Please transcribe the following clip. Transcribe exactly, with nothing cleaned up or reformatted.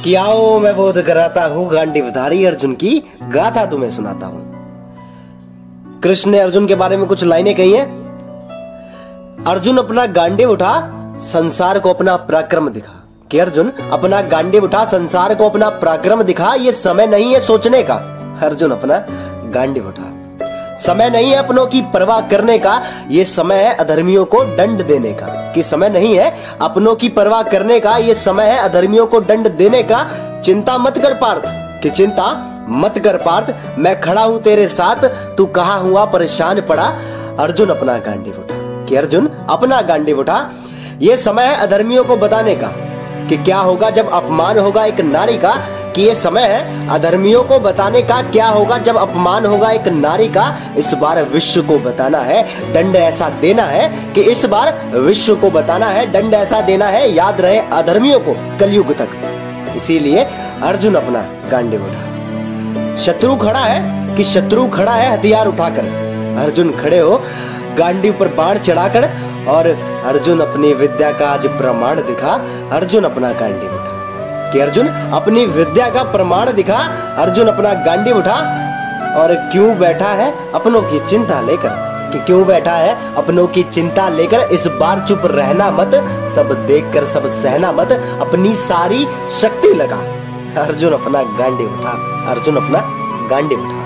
कि आओ मैं बोध कराता हूं गांडीवधारी अर्जुन की गाथा तुम्हें सुनाता हूं। कृष्ण ने अर्जुन के बारे में कुछ लाइनें कही हैं। अर्जुन अपना गांडीव उठा, संसार को अपना पराक्रम दिखा। कि अर्जुन अपना गांडीव उठा, संसार को अपना पराक्रम दिखा। ये समय नहीं है सोचने का, अर्जुन अपना गांडीव उठा। समय नहीं है अपनों की परवाह करने का, ये समय है अधर्मियों को दंड देने का। कि समय नहीं है अपनों की परवाह करने का, ये समय है अधर्मियों को दंड देने का। चिंता मत कर पार्थ, कि चिंता मत कर पार्थ, मैं खड़ा हूं तेरे साथ, तू कहां हुआ परेशान पड़ा। अर्जुन अपना गांडीव उठा। कि अर्जुन अपना गांडीव उठा। ये समय है अधर्मियों को बताने का कि क्या होगा जब अपमान होगा एक नारी का। कि ये समय है अधर्मियों को बताने का, क्या होगा जब अपमान होगा एक नारी का। इस बार विश्व को बताना है, दंड ऐसा देना है कि इस बार विश्व को बताना है, दंड ऐसा देना है, याद रहे अधर्मियों को कलयुग तक। इसीलिए अर्जुन अपना गांडीव उठा। शत्रु खड़ा है, कि शत्रु खड़ा है हथियार उठाकर। अर्जुन खड़े हो गांडीव पर बाण चढ़ाकर, और अर्जुन अपनी विद्या का आज प्रमाण दिखा। अर्जुन अपना गांडीव उठा। कि अर्जुन अपनी विद्या का प्रमाण दिखा। अर्जुन अपना गांडीव उठा। और क्यों बैठा है अपनों की चिंता लेकर। कि क्यों बैठा है अपनों की चिंता लेकर। इस बार चुप रहना मत, सब देखकर सब सहना मत, अपनी सारी शक्ति लगा। अर्जुन अपना गांडीव उठा। अर्जुन अपना गांडीव उठा।